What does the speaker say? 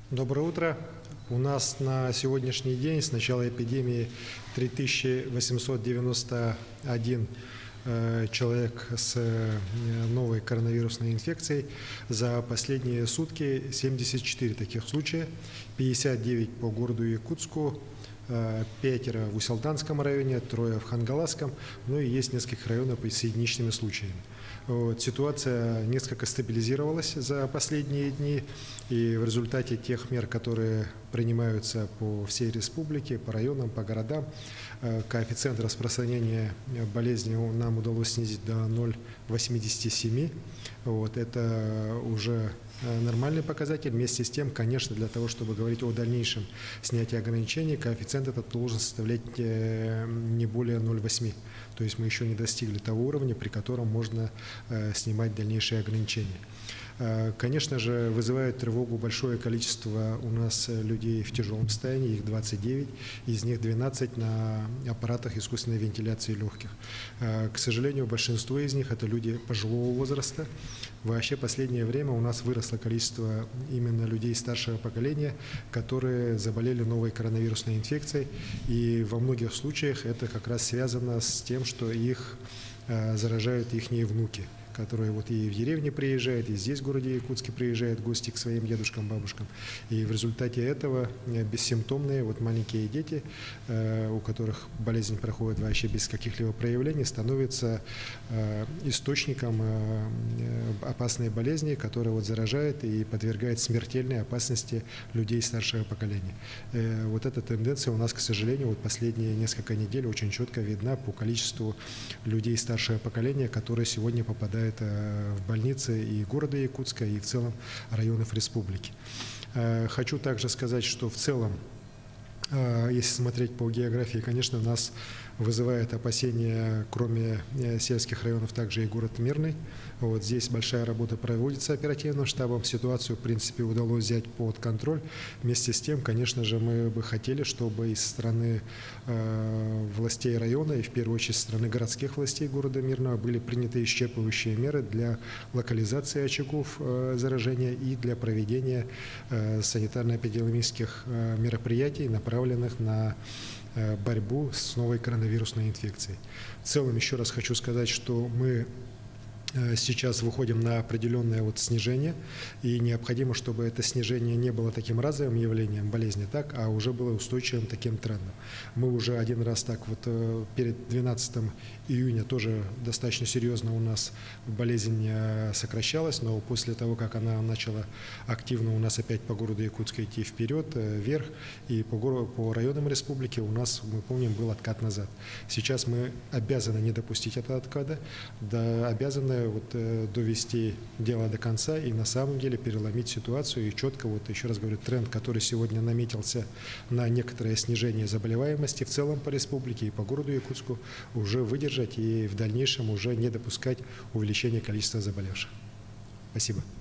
Доброе утро. У нас на сегодняшний день с начала эпидемии 3891 человек с новой коронавирусной инфекцией. За последние сутки 74 таких случая, 59 по городу Якутску, 5 в Усялтанском районе, 3 в Хангаласском, ну и есть несколько районов с единичными случаями. Ситуация несколько стабилизировалась за последние дни, и в результате тех мер, которые принимаются по всей республике, по районам, по городам, коэффициент распространения болезни нам удалось снизить до 0,87. Это уже нормальный показатель. Вместе с тем, конечно, для того, чтобы говорить о дальнейшем снятии ограничений, коэффициент этот должен составлять не более 0,8. То есть мы еще не достигли того уровня, при котором можно снимать дальнейшие ограничения. Конечно же, вызывает тревогу большое количество у нас людей в тяжелом состоянии, их 29, из них 12 на аппаратах искусственной вентиляции легких. К сожалению, большинство из них это люди пожилого возраста. Вообще в последнее время у нас выросло количество именно людей старшего поколения, которые заболели новой коронавирусной инфекцией, и во многих случаях это как раз связано с тем, что их заражают ихние внуки, которые и в деревне приезжают, и здесь, в городе Якутске, приезжают в гости к своим дедушкам, бабушкам. И в результате этого бессимптомные маленькие дети, у которых болезнь проходит вообще без каких-либо проявлений, становятся источником опасной болезни, которая заражает и подвергает смертельной опасности людей старшего поколения. Эта тенденция у нас, к сожалению, последние несколько недель очень четко видна по количеству людей старшего поколения, которые сегодня попадают в больницы и города Якутска, и в целом районов республики. Хочу также сказать, что в целом, если смотреть по географии, конечно, нас вызывает опасения, кроме сельских районов, также и город Мирный. Здесь большая работа проводится оперативным штабом. Ситуацию, в принципе, удалось взять под контроль. Вместе с тем, конечно же, мы бы хотели, чтобы из стороны властей района, и в первую очередь со стороны городских властей города Мирного, были приняты исчерпывающие меры для локализации очагов заражения и для проведения санитарно-эпидемиологических мероприятий, направленных на борьбу с новой коронавирусной инфекцией. В целом, еще раз хочу сказать, что мы сейчас выходим на определенное снижение, и необходимо, чтобы это снижение не было таким разовым явлением болезни, а уже было устойчивым таким трендом. Мы уже один раз перед 12 июня тоже достаточно серьезно у нас болезнь сокращалась, но после того, как она начала активно у нас опять по городу Якутска идти вперед, вверх, и по районам республики у нас, мы помним, был откат назад. Сейчас мы обязаны не допустить этого отката, обязаны довести дело до конца и на самом деле переломить ситуацию и четко, еще раз говорю, тренд, который сегодня наметился на некоторое снижение заболеваемости в целом по республике и по городу Якутску, уже выдержать и в дальнейшем уже не допускать увеличения количества заболевших. Спасибо.